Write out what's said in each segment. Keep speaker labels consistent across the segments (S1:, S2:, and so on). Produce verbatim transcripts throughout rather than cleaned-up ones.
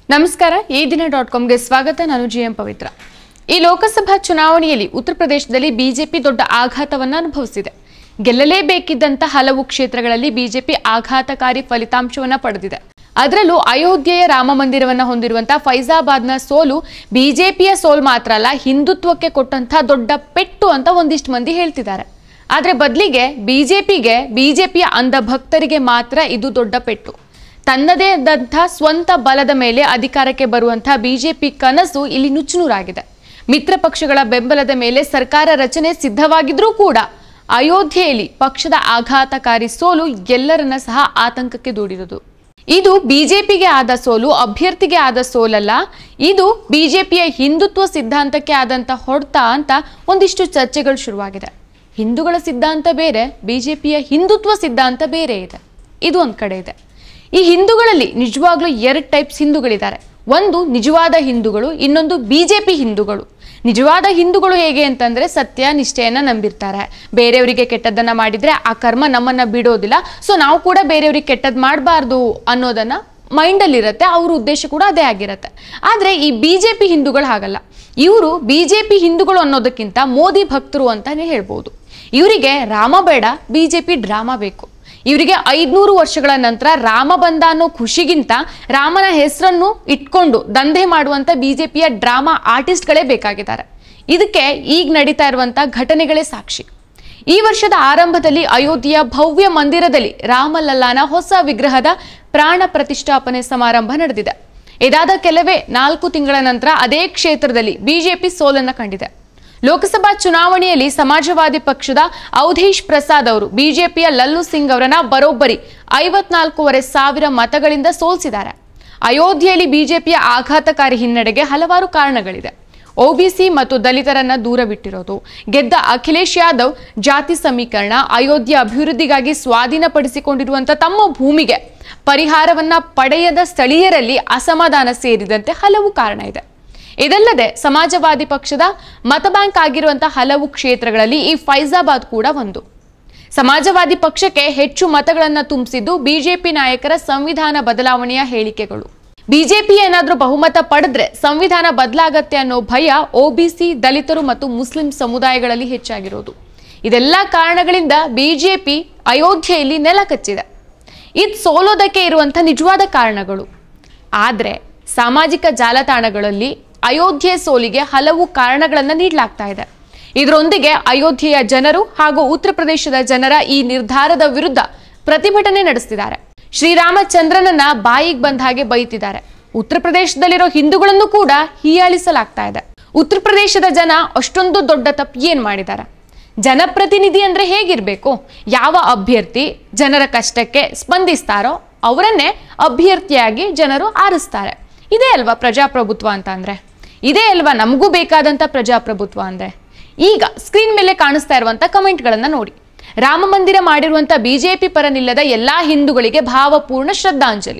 S1: ನಮಸ್ಕಾರ ಈ ದಿನ ಡಾಟ್ ಕಾಮ್ಗೆ ಸ್ವಾಗತ. ನಾನು ಜಿಎಂ ಪವಿತ್ರ. ಈ ಲೋಕಸಭಾ ಚುನಾವಣೆಯಲ್ಲಿ ಉತ್ತರ ಪ್ರದೇಶದಲ್ಲಿ ಬಿಜೆಪಿ ದೊಡ್ಡ ಆಘಾತವನ್ನು ಅನುಭವಿಸಿದೆ. ಗೆಲ್ಲಲೇಬೇಕಿದ್ದಂತ ಹಲವು ಕ್ಷೇತ್ರಗಳಲ್ಲಿ ಬಿಜೆಪಿ ಆಘಾತಕಾರಿ ಫಲಿತಾಂಶವನ್ನು ಪಡೆದಿದೆ. ಅದರಲ್ಲೂ ಅಯೋಧ್ಯೆಯ ರಾಮ ಮಂದಿರವನ್ನು ಹೊಂದಿರುವಂತಹ ಫೈಜಾಬಾದ್ನ ಸೋಲು ಬಿಜೆಪಿಯ ಸೋಲು ಮಾತ್ರ ಅಲ್ಲ, ಹಿಂದುತ್ವಕ್ಕೆ ಕೊಟ್ಟಂತಹ ದೊಡ್ಡ ಪೆಟ್ಟು ಅಂತ ಒಂದಿಷ್ಟು ಮಂದಿ ಹೇಳ್ತಿದ್ದಾರೆ. ಆದ್ರೆ ಬದಲಿಗೆ ಬಿಜೆಪಿಗೆ ಬಿಜೆಪಿಯ ಅಂಧ ಭಕ್ತರಿಗೆ ಮಾತ್ರ ಇದು ದೊಡ್ಡ ಪೆಟ್ಟು. ತನ್ನದೇ ಆದಂತಹ ಸ್ವಂತ ಬಲದ ಮೇಲೆ ಅಧಿಕಾರಕ್ಕೆ ಬರುವಂತಹ ಬಿಜೆಪಿ ಕನಸು ಇಲ್ಲಿ ನುಚ್ಚುನೂರಾಗಿದೆ. ಮಿತ್ರ ಪಕ್ಷಗಳ ಬೆಂಬಲದ ಮೇಲೆ ಸರ್ಕಾರ ರಚನೆ ಸಿದ್ಧವಾಗಿದ್ರೂ ಕೂಡ ಅಯೋಧ್ಯೆಯಲ್ಲಿ ಪಕ್ಷದ ಆಘಾತಕಾರಿ ಸೋಲು ಎಲ್ಲರನ್ನ ಸಹ ಆತಂಕಕ್ಕೆ ದೂಡಿರುವುದು. ಇದು ಬಿಜೆಪಿಗೆ ಆದ ಸೋಲು, ಅಭ್ಯರ್ಥಿಗೆ ಆದ ಸೋಲಲ್ಲ, ಇದು ಬಿಜೆಪಿಯ ಹಿಂದುತ್ವ ಸಿದ್ಧಾಂತಕ್ಕೆ ಆದಂತ ಹೊಡೆತ ಅಂತ ಒಂದಿಷ್ಟು ಚರ್ಚೆಗಳು ಶುರುವಾಗಿದೆ. ಹಿಂದೂಗಳ ಸಿದ್ಧಾಂತ ಬೇರೆ, ಬಿಜೆಪಿಯ ಹಿಂದುತ್ವ ಸಿದ್ಧಾಂತ ಬೇರೆ ಇದೆ. ಇದು ಒಂದ್ ಕಡೆ ಇದೆ. ಈ ಹಿಂದೂಗಳಲ್ಲಿ ನಿಜವಾಗ್ಲೂ ಎರಡು ಟೈಪ್ಸ್ ಹಿಂದೂಗಳಿದ್ದಾರೆ. ಒಂದು ನಿಜವಾದ ಹಿಂದೂಗಳು, ಇನ್ನೊಂದು ಬಿಜೆಪಿ ಹಿಂದೂಗಳು. ನಿಜವಾದ ಹಿಂದೂಗಳು ಹೇಗೆ ಅಂತಂದ್ರೆ ಸತ್ಯ ನಿಷ್ಠೆಯನ್ನ ನಂಬಿರ್ತಾರೆ. ಬೇರೆಯವರಿಗೆ ಕೆಟ್ಟದ್ದನ್ನ ಮಾಡಿದ್ರೆ ಆ ಕರ್ಮ ನಮ್ಮನ್ನ ಬಿಡೋದಿಲ್ಲ, ಸೊ ನಾವು ಕೂಡ ಬೇರೆಯವ್ರಿಗೆ ಕೆಟ್ಟದ್ ಮಾಡಬಾರ್ದು ಅನ್ನೋದನ್ನ ಮೈಂಡ್ ಅಲ್ಲಿ ಇರುತ್ತೆ. ಅವ್ರ ಉದ್ದೇಶ ಕೂಡ ಅದೇ ಆಗಿರುತ್ತೆ. ಆದ್ರೆ ಈ ಬಿಜೆಪಿ ಹಿಂದೂಗಳು ಹಾಗಲ್ಲ. ಇವರು ಬಿಜೆಪಿ ಹಿಂದೂಗಳು ಅನ್ನೋದಕ್ಕಿಂತ ಮೋದಿ ಭಕ್ತರು ಅಂತಾನೆ ಹೇಳ್ಬೋದು. ಇವರಿಗೆ ರಾಮ ಬೇಡ, ಬಿಜೆಪಿ ಡ್ರಾಮಾ ಬೇಕು. ಇವರಿಗೆ ಐದ್ನೂರು ವರ್ಷಗಳ ನಂತರ ರಾಮ ಬಂದ ಅನ್ನೋ ಖುಷಿಗಿಂತ ರಾಮನ ಹೆಸರನ್ನು ಇಟ್ಕೊಂಡು ದಂಧೆ ಮಾಡುವಂತ ಬಿಜೆಪಿಯ ಡ್ರಾಮಾ ಆರ್ಟಿಸ್ಟ್ಗಳೇ ಬೇಕಾಗಿದ್ದಾರೆ. ಇದಕ್ಕೆ ಈಗ ನಡೀತಾ ಇರುವಂತಹ ಘಟನೆಗಳೇ ಸಾಕ್ಷಿ. ಈ ವರ್ಷದ ಆರಂಭದಲ್ಲಿ ಅಯೋಧ್ಯೆಯ ಭವ್ಯ ಮಂದಿರದಲ್ಲಿ ರಾಮಲಲ್ಲಾನ ಹೊಸ ವಿಗ್ರಹದ ಪ್ರಾಣ ಪ್ರತಿಷ್ಠಾಪನೆ ಸಮಾರಂಭ ನಡೆದಿದೆ. ಇದಾದ ಕೆಲವೇ ನಾಲ್ಕು ತಿಂಗಳ ನಂತರ ಅದೇ ಕ್ಷೇತ್ರದಲ್ಲಿ ಬಿಜೆಪಿ ಸೋಲನ್ನ ಕಂಡಿದೆ. ಲೋಕಸಭಾ ಚುನಾವಣೆಯಲ್ಲಿ ಸಮಾಜವಾದಿ ಪಕ್ಷದ ಅವಧೇಶ್ ಪ್ರಸಾದ್ ಅವರು ಬಿಜೆಪಿಯ ಲಲ್ಲು ಸಿಂಗ್ ಅವರನ್ನ ಬರೋಬ್ಬರಿ ಐವತ್ನಾಲ್ಕೂವರೆ ಸಾವಿರ ಮತಗಳಿಂದ ಸೋಲಿಸಿದ್ದಾರೆ. ಅಯೋಧ್ಯೆಯಲ್ಲಿ ಬಿಜೆಪಿಯ ಆಘಾತಕಾರಿ ಹಿನ್ನಡೆಗೆ ಹಲವಾರು ಕಾರಣಗಳಿದೆ. ಒಬಿಸಿ ಮತ್ತು ದಲಿತರನ್ನ ದೂರ ಬಿಟ್ಟಿರೋದು, ಗೆದ್ದ ಅಖಿಲೇಶ್ ಯಾದವ್ ಜಾತಿ ಸಮೀಕರಣ, ಅಯೋಧ್ಯೆ ಅಭಿವೃದ್ಧಿಗಾಗಿ ಸ್ವಾಧೀನಪಡಿಸಿಕೊಂಡಿರುವಂತ ತಮ್ಮ ಭೂಮಿಗೆ ಪರಿಹಾರವನ್ನ ಪಡೆಯದ ಸ್ಥಳೀಯರಲ್ಲಿ ಅಸಮಾಧಾನ ಸೇರಿದಂತೆ ಹಲವು ಕಾರಣ ಇದೆ. ಇದಲ್ಲದೆ ಸಮಾಜವಾದಿ ಪಕ್ಷದ ಮತ ಬ್ಯಾಂಕ್ ಆಗಿರುವಂತಹ ಹಲವು ಕ್ಷೇತ್ರಗಳಲ್ಲಿ ಈ ಫೈಜಾಬಾದ್ ಕೂಡ ಒಂದು. ಸಮಾಜವಾದಿ ಪಕ್ಷಕ್ಕೆ ಹೆಚ್ಚು ಮತಗಳನ್ನ ತುಂಬಿಸಿದ್ದು ಬಿಜೆಪಿ ನಾಯಕರ ಸಂವಿಧಾನ ಬದಲಾವಣೆಯ ಹೇಳಿಕೆಗಳು. ಬಿಜೆಪಿ ಏನಾದ್ರೂ ಬಹುಮತ ಪಡೆದ್ರೆ ಸಂವಿಧಾನ ಬದಲಾಗತ್ತೆ ಅನ್ನೋ ಭಯ ಒಬಿಸಿ, ದಲಿತರು ಮತ್ತು ಮುಸ್ಲಿಂ ಸಮುದಾಯಗಳಲ್ಲಿ ಹೆಚ್ಚಾಗಿರೋದು. ಇದೆಲ್ಲ ಕಾರಣಗಳಿಂದ ಬಿಜೆಪಿ ಅಯೋಧ್ಯೆಯಲ್ಲಿ ನೆಲ ಕಚ್ಚಿದೆ. ಇದು ಸೋಲೋದಕ್ಕೆ ಇರುವಂತಹ ನಿಜವಾದ ಕಾರಣಗಳು. ಆದ್ರೆ ಸಾಮಾಜಿಕ ಜಾಲತಾಣಗಳಲ್ಲಿ ಅಯೋಧ್ಯೆ ಸೋಲಿಗೆ ಹಲವು ಕಾರಣಗಳನ್ನ ನೀಡಲಾಗ್ತಾ ಇದೆ. ಇದರೊಂದಿಗೆ ಅಯೋಧ್ಯೆಯ ಜನರು ಹಾಗೂ ಉತ್ತರ ಪ್ರದೇಶದ ಜನರ ಈ ನಿರ್ಧಾರದ ವಿರುದ್ಧ ಪ್ರತಿಭಟನೆ ನಡೆಸುತ್ತಿದ್ದಾರೆ. ಶ್ರೀರಾಮಚಂದ್ರನನ್ನ ಬಾಯಿಗೆ ಬಂದ ಹಾಗೆ ಬೈತಿದ್ದಾರೆ. ಉತ್ತರ ಪ್ರದೇಶದಲ್ಲಿರೋ ಹಿಂದೂಗಳನ್ನು ಕೂಡ ಹೀಯಾಳಿಸಲಾಗ್ತಾ ಇದೆ. ಉತ್ತರ ಪ್ರದೇಶದ ಜನ ಅಷ್ಟೊಂದು ದೊಡ್ಡ ತಪ್ಪು ಏನ್ ಮಾಡಿದ್ದಾರೆ? ಜನಪ್ರತಿನಿಧಿ ಅಂದ್ರೆ ಹೇಗಿರ್ಬೇಕು? ಯಾವ ಅಭ್ಯರ್ಥಿ ಜನರ ಕಷ್ಟಕ್ಕೆ ಸ್ಪಂದಿಸ್ತಾರೋ ಅವರನ್ನೇ ಅಭ್ಯರ್ಥಿಯಾಗಿ ಜನರು ಆರಿಸ್ತಾರೆ. ಇದೇ ಅಲ್ವಾ ಪ್ರಜಾಪ್ರಭುತ್ವ ಅಂತ ಅಂದ್ರೆ? ಇದೇ ಅಲ್ವಾ ನಮಗೂ ಬೇಕಾದಂತ ಪ್ರಜಾಪ್ರಭುತ್ವ ಅಂದ್ರೆ? ಈಗ ಸ್ಕ್ರೀನ್ ಮೇಲೆ ಕಾಣಿಸ್ತಾ ಇರುವಂತ ಕಮೆಂಟ್ ಗಳನ್ನ ನೋಡಿ. ರಾಮ ಮಂದಿರ ಮಾಡಿರುವಂತ ಬಿಜೆಪಿ ಪರ ನಿಲ್ಲದ ಎಲ್ಲಾ ಹಿಂದೂಗಳಿಗೆ ಭಾವಪೂರ್ಣ ಶ್ರದ್ಧಾಂಜಲಿ.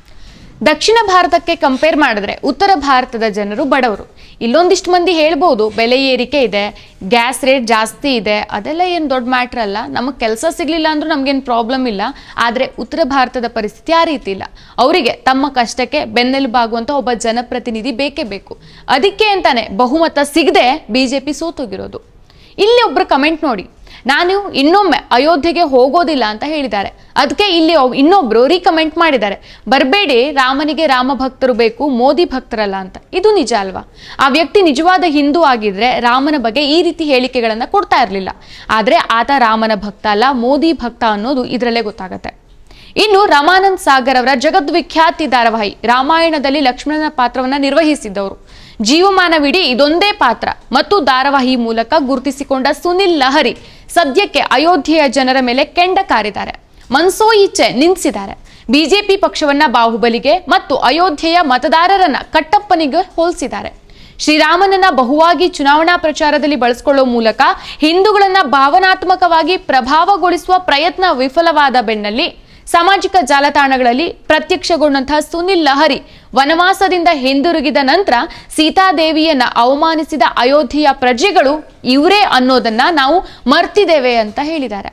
S1: ದಕ್ಷಿಣ ಭಾರತಕ್ಕೆ ಕಂಪೇರ್ ಮಾಡಿದ್ರೆ ಉತ್ತರ ಭಾರತದ ಜನರು ಬಡವರು. ಇಲ್ಲೊಂದಿಷ್ಟು ಮಂದಿ ಹೇಳ್ಬೋದು ಬೆಲೆ ಏರಿಕೆ ಇದೆ, ಗ್ಯಾಸ್ ರೇಟ್ ಜಾಸ್ತಿ ಇದೆ, ಅದೆಲ್ಲ ಏನು ದೊಡ್ಡ ಮ್ಯಾಟ್ರ್ ಅಲ್ಲ, ನಮಗೆ ಕೆಲಸ ಸಿಗ್ಲಿಲ್ಲ ಅಂದ್ರೂ ನಮ್ಗೇನು ಪ್ರಾಬ್ಲಮ್ ಇಲ್ಲ. ಆದರೆ ಉತ್ತರ ಭಾರತದ ಪರಿಸ್ಥಿತಿ ಆ ರೀತಿ ಇಲ್ಲ. ಅವರಿಗೆ ತಮ್ಮ ಕಷ್ಟಕ್ಕೆ ಬೆನ್ನೆಲುಬಾಗುವಂತ ಒಬ್ಬ ಜನಪ್ರತಿನಿಧಿ ಬೇಕೇ ಬೇಕು. ಅದಕ್ಕೆ ಅಂತಾನೆ ಬಹುಮತ ಸಿಗದೆ ಬಿಜೆಪಿ ಸೋತೋಗಿರೋದು. ಇಲ್ಲಿ ಒಬ್ರು ಕಮೆಂಟ್ ನೋಡಿ, ನಾನು ಇನ್ನೊಮ್ಮೆ ಅಯೋಧ್ಯೆಗೆ ಹೋಗೋದಿಲ್ಲ ಅಂತ ಹೇಳಿದ್ದಾರೆ. ಅದಕ್ಕೆ ಇಲ್ಲಿ ಇನ್ನೊಬ್ರು ರೀಕಮೆಂಟ್ ಮಾಡಿದ್ದಾರೆ, ಬರಬೇಡಿ, ರಾಮನಿಗೆ ರಾಮ ಭಕ್ತರು ಬೇಕು, ಮೋದಿ ಭಕ್ತರಲ್ಲ ಅಂತ. ಇದು ನಿಜ ಅಲ್ವಾ? ಆ ವ್ಯಕ್ತಿ ನಿಜವಾದ ಹಿಂದೂ ಆಗಿದ್ರೆ ರಾಮನ ಬಗ್ಗೆ ಈ ರೀತಿ ಹೇಳಿಕೆಗಳನ್ನ ಕೊಡ್ತಾ ಇರಲಿಲ್ಲ. ಆದ್ರೆ ಆತ ರಾಮನ ಭಕ್ತ ಅಲ್ಲ, ಮೋದಿ ಭಕ್ತ ಅನ್ನೋದು ಇದರಲ್ಲೇ ಗೊತ್ತಾಗತ್ತೆ. ಇನ್ನು ರಮಾನಂದ್ ಸಾಗರ್ ಅವರ ಜಗದ್ವಿಖ್ಯಾತಿ ಧಾರಾವಾಹಿ ರಾಮಾಯಣದಲ್ಲಿ ಲಕ್ಷ್ಮಣನ ಪಾತ್ರವನ್ನ ನಿರ್ವಹಿಸಿದ್ದವರು. ಜೀವಮಾನವಿಡೀ ಇದೊಂದೇ ಪಾತ್ರ ಮತ್ತು ಧಾರಾವಾಹಿ ಮೂಲಕ ಗುರುತಿಸಿಕೊಂಡ ಸುನಿಲ್ ಲಹರಿ ಸದ್ಯಕ್ಕೆ ಅಯೋಧ್ಯೆಯ ಜನರ ಮೇಲೆ ಕೆಂಡ ಕಾರಿದ್ದಾರೆ. ಮನ್ಸೋ ಇಚ್ಛೆ ನಿಂದಿಸಿದ್ದಾರೆ. ಬಿಜೆಪಿ ಪಕ್ಷವನ್ನ ಬಾಹುಬಲಿಗೆ ಮತ್ತು ಅಯೋಧ್ಯೆಯ ಮತದಾರರನ್ನ ಕಟ್ಟಪ್ಪನಿಗೆ ಹೋಲಿಸಿದ್ದಾರೆ. ಶ್ರೀರಾಮನನ್ನ ಬಹುವಾಗಿ ಚುನಾವಣಾ ಪ್ರಚಾರದಲ್ಲಿ ಬಳಸಿಕೊಳ್ಳುವ ಮೂಲಕ ಹಿಂದೂಗಳನ್ನ ಭಾವನಾತ್ಮಕವಾಗಿ ಪ್ರಭಾವಗೊಳಿಸುವ ಪ್ರಯತ್ನ ವಿಫಲವಾದ ಬೆನ್ನಲ್ಲಿ ಸಾಮಾಜಿಕ ಜಾಲತಾಣಗಳಲ್ಲಿ ಪ್ರತ್ಯಕ್ಷಗೊಂಡಂತಹ ಸುನಿಲ್ ಲಹರಿ ವನವಾಸದಿಂದ ಹಿಂದಿರುಗಿದ ನಂತರ ಸೀತಾದೇವಿಯನ್ನ ಅವಮಾನಿಸಿದ ಅಯೋಧ್ಯೆಯ ಪ್ರಜೆಗಳು ಇವರೇ ಅನ್ನೋದನ್ನ ನಾವು ಮರ್ತಿದ್ದೇವೆ ಅಂತ ಹೇಳಿದ್ದಾರೆ.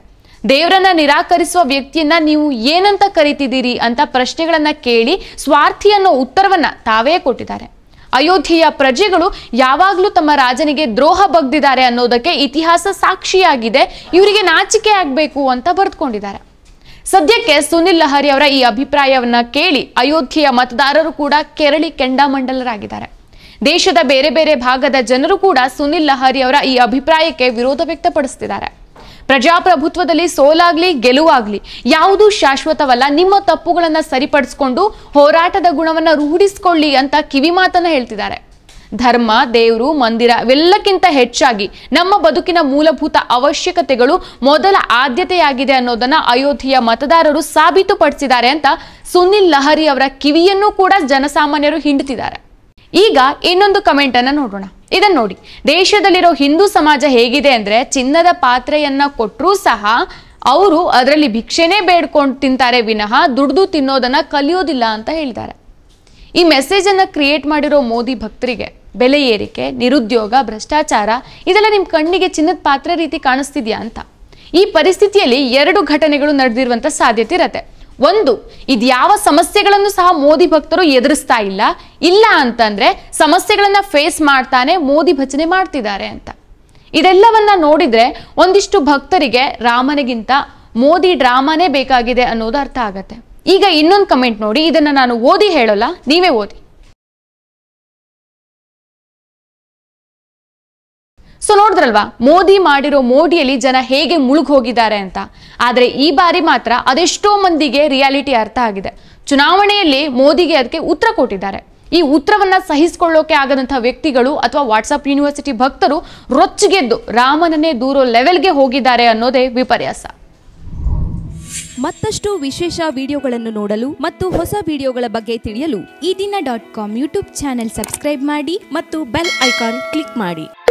S1: ದೇವರನ್ನ ನಿರಾಕರಿಸುವ ವ್ಯಕ್ತಿಯನ್ನ ನೀವು ಏನಂತ ಕರೀತಿದ್ದೀರಿ ಅಂತ ಪ್ರಶ್ನೆಗಳನ್ನ ಕೇಳಿ ಸ್ವಾರ್ಥಿ ಅನ್ನೋ ಉತ್ತರವನ್ನ ತಾವೇ ಕೊಟ್ಟಿದ್ದಾರೆ. ಅಯೋಧ್ಯೆಯ ಪ್ರಜೆಗಳು ಯಾವಾಗಲೂ ತಮ್ಮ ರಾಜನಿಗೆ ದ್ರೋಹ ಬಗ್ದಿದ್ದಾರೆ ಅನ್ನೋದಕ್ಕೆ ಇತಿಹಾಸ ಸಾಕ್ಷಿಯಾಗಿದೆ, ಇವರಿಗೆ ನಾಚಿಕೆ ಆಗಬೇಕು ಅಂತ ಬರೆದುಕೊಂಡಿದ್ದಾರೆ. ಸದ್ಯಕ್ಕೆ ಸುನಿಲ್ ಲಹರಿ ಅವರ ಈ ಅಭಿಪ್ರಾಯವನ್ನ ಕೇಳಿ ಅಯೋಧ್ಯೆಯ ಮತದಾರರು ಕೂಡ ಕೆರಳಿ ಕೆಂಡಾಮಂಡಲರಾಗಿದ್ದಾರೆ. ದೇಶದ ಬೇರೆ ಬೇರೆ ಭಾಗದ ಜನರು ಕೂಡ ಸುನಿಲ್ ಲಹರಿ ಅವರ ಈ ಅಭಿಪ್ರಾಯಕ್ಕೆ ವಿರೋಧ ವ್ಯಕ್ತಪಡಿಸುತ್ತಿದ್ದಾರೆ. ಪ್ರಜಾಪ್ರಭುತ್ವದಲ್ಲಿ ಸೋಲಾಗ್ಲಿ ಗೆಲುವಾಗ್ಲಿ ಯಾವುದೂ ಶಾಶ್ವತವಲ್ಲ, ನಿಮ್ಮ ತಪ್ಪುಗಳನ್ನ ಸರಿಪಡಿಸಿಕೊಂಡು ಹೋರಾಟದ ಗುಣವನ್ನ ರೂಢಿಸಿಕೊಳ್ಳಿ ಅಂತ ಕಿವಿ ಮಾತನ್ನ ಹೇಳ್ತಿದ್ದಾರೆ. ಧರ್ಮ, ದೇವರು, ಮಂದಿರ ಇವೆಲ್ಲಕ್ಕಿಂತ ಹೆಚ್ಚಾಗಿ ನಮ್ಮ ಬದುಕಿನ ಮೂಲಭೂತ ಅವಶ್ಯಕತೆಗಳು ಮೊದಲ ಆದ್ಯತೆಯಾಗಿದೆ ಅನ್ನೋದನ್ನ ಅಯೋಧ್ಯೆಯ ಮತದಾರರು ಸಾಬೀತುಪಡಿಸಿದ್ದಾರೆ ಅಂತ ಸುನಿಲ್ ಲಹರಿ ಅವರ ಕಿವಿಯನ್ನು ಕೂಡ ಜನಸಾಮಾನ್ಯರು ಹಿಂಡುತ್ತಿದ್ದಾರೆ. ಈಗ ಇನ್ನೊಂದು ಕಮೆಂಟ್ ಅನ್ನ ನೋಡೋಣ. ಇದನ್ನ ನೋಡಿ, ದೇಶದಲ್ಲಿರೋ ಹಿಂದೂ ಸಮಾಜ ಹೇಗಿದೆ ಅಂದ್ರೆ ಚಿನ್ನದ ಪಾತ್ರೆಯನ್ನ ಕೊಟ್ಟರೂ ಸಹ ಅವರು ಅದರಲ್ಲಿ ಭಿಕ್ಷೆನೇ ಬೇಡ್ಕೊಂಡು ತಿಂತಾರೆ ವಿನಃ ದುಡ್ದು ತಿನ್ನೋದನ್ನ ಕಲಿಯೋದಿಲ್ಲ ಅಂತ ಹೇಳಿದ್ದಾರೆ. ಈ ಮೆಸೇಜ್ ಅನ್ನ ಕ್ರಿಯೇಟ್ ಮಾಡಿರೋ ಮೋದಿ ಭಕ್ತರಿಗೆ ಬೆಲೆ ಏರಿಕೆ, ನಿರುದ್ಯೋಗ, ಭ್ರಷ್ಟಾಚಾರ ಇದೆಲ್ಲ ನಿಮ್ ಕಣ್ಣಿಗೆ ಚಿನ್ನದ ಪಾತ್ರೆ ರೀತಿ ಕಾಣಿಸ್ತಿದ್ಯಾ ಅಂತ. ಈ ಪರಿಸ್ಥಿತಿಯಲ್ಲಿ ಎರಡು ಘಟನೆಗಳು ನಡೆದಿರುವಂತ ಸಾಧ್ಯತೆ ಇರತ್ತೆ. ಒಂದು, ಇದ್ಯಾವ ಸಮಸ್ಯೆಗಳನ್ನು ಸಹ ಮೋದಿ ಭಕ್ತರು ಎದುರಿಸ್ತಾ ಇಲ್ಲ, ಇಲ್ಲ ಅಂತಂದ್ರೆ ಸಮಸ್ಯೆಗಳನ್ನ ಫೇಸ್ ಮಾಡ್ತಾನೆ ಮೋದಿ ಭಜನೆ ಮಾಡ್ತಿದ್ದಾರೆ ಅಂತ. ಇದೆಲ್ಲವನ್ನ ನೋಡಿದ್ರೆ ಒಂದಿಷ್ಟು ಭಕ್ತರಿಗೆ ರಾಮನಿಗಿಂತ ಮೋದಿ ಡ್ರಾಮಾನೇ ಬೇಕಾಗಿದೆ ಅನ್ನೋದು ಅರ್ಥ ಆಗತ್ತೆ. ಈಗ ಇನ್ನೊಂದು ಕಮೆಂಟ್ ನೋಡಿ, ಇದನ್ನ ನಾನು ಓದಿ ಹೇಳೋಲ್ಲ, ನೀವೇ ಓದಿ. ಸೊ ನೋಡಿದ್ರಲ್ವಾ, ಮೋದಿ ಮಾಡಿರೋ ಮೋಡಿಯಲ್ಲಿ ಜನ ಹೇಗೆ ಮುಳುಗ್ ಹೋಗಿದ್ದಾರೆ ಅಂತ. ಆದ್ರೆ ಈ ಬಾರಿ ಮಾತ್ರ ಅದೆಷ್ಟೋ ಮಂದಿಗೆ ರಿಯಾಲಿಟಿ ಅರ್ಥ ಆಗಿದೆ. ಚುನಾವಣೆಯಲ್ಲಿ ಮೋದಿಗೆ ಅದಕ್ಕೆ ಉತ್ತರ ಕೊಟ್ಟಿದ್ದಾರೆ. ಈ ಉತ್ತರವನ್ನ ಸಹಿಸಿಕೊಳ್ಳೋಕೆ ಆಗದಂತಹ ವ್ಯಕ್ತಿಗಳು ಅಥವಾ ವಾಟ್ಸ್ಆಪ್ ಯೂನಿವರ್ಸಿಟಿ ಭಕ್ತರು ರೊಚ್ಚಿಗೆದ್ದು ರಾಮನನ್ನೇ ದೂರೋ ಲೆವೆಲ್ಗೆ ಹೋಗಿದ್ದಾರೆ ಅನ್ನೋದೇ ವಿಪರ್ಯಾಸ.
S2: ಮತ್ತಷ್ಟು ವಿಶೇಷ ವಿಡಿಯೋಗಳನ್ನು ನೋಡಲು ಮತ್ತು ಹೊಸ ವಿಡಿಯೋಗಳ ಬಗ್ಗೆ ತಿಳಿಯಲು ಈ ದಿನ dot com YouTube channel subscribe ಮಾಡಿ ಮತ್ತು ಬೆಲ್ ಐಕಾನ್ ಕ್ಲಿಕ್ ಮಾಡಿ.